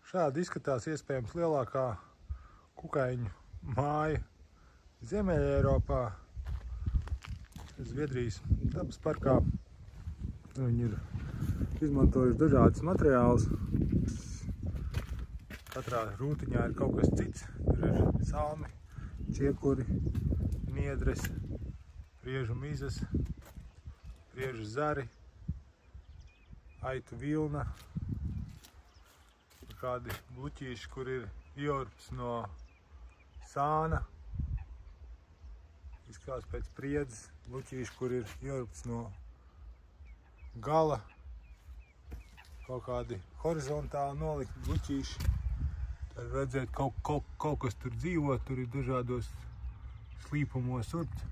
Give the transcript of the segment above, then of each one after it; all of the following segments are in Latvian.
Šādi izskatās iespējams lielākā kukaiņu māja Ziemeļa Eiropā, Zviedrijas dabas parkā. Viņi ir izmantojuši dažādas materiālus. Katrā rūtiņā ir kaut kas cits. Tur ir salmi, čiekuri, niedres, priežu mizas, priežu zari, aitu vilna, kādi bluķīši, kur ir ieurpts no sāna, izskatās pēc priedzes, bluķīši, kur ir ieurpts no gala, kaut kādi horizontāli nolikt bluķīši. Tad redzēt, kaut kas tur dzīvo, tur ir dažādos slīpumos urpt.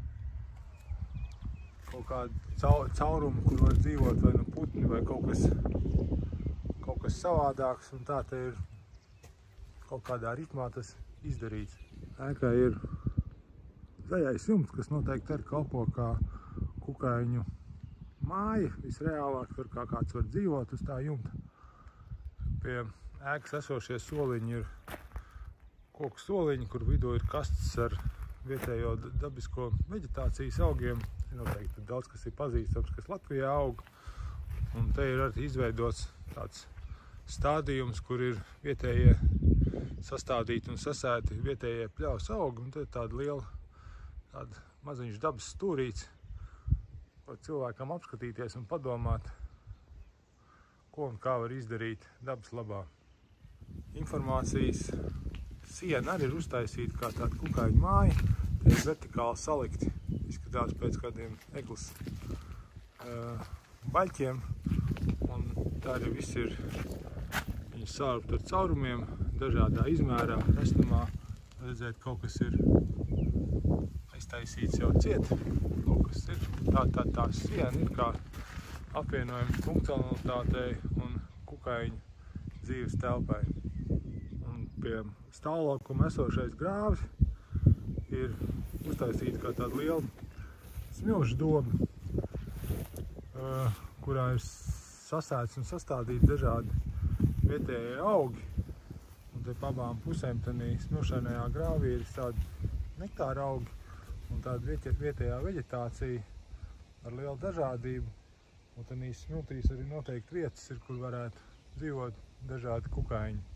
Kaut kādi caurumi, kur var dzīvot, vai nu putni, vai kaut kas savādāks, un tā te ir kaut kādā ritmā tas izdarīts. Ēkā ir zaļais jumts, kas noteikti arī kalpo kā kukaiņu māja. Visreālāk tur kā kāds var dzīvot uz tā jumta. Pie ēkas esošie soliņi ir koku soliņi, kur vidū ir kastes ar vietējo dabisko veģetācijas augiem. Noteikti daudz kas ir pazīstams, kas Latvijā aug. Un te ir arī izveidots tāds stādījums, kur ir vietējie sastādīti un sasēti vietējie pļavas augi. Un te ir tāda liela, maziņš dabas stūrīts, var cilvēkam apskatīties un padomāt, ko un kā var izdarīt dabas labā. Informācijas siena arī ir uztaisīta kā tāda kukaiņu māja. Te ir vertikāli salikti, izskatās pēc kādiem eglis baļķiem. Un tā arī viss ir viņas sārpt ar caurumiem, dažādā izmērā, restumā. Redzēt, kaut kas ir aiztaisīts jau ciet. Kaut kas ir. Tā siena ir kā apvienojums funkcionalitātei un kukaiņu dzīves telpai. Un pie stāvlaukuma esošais grāvis ir uztaisīta kā tāda liela smilšu doma, kurā ir sasēts un sastādīti dažādi vietējie augi. Un te pa abām pusēm tanī smilšainajā grāvī ir tādi nektāra augi un tāda vietējā veģetācija ar lielu dažādību. Un tanīs smiltīs arī noteikti vietas ir, kur varētu dzīvot dažādi kukaiņi.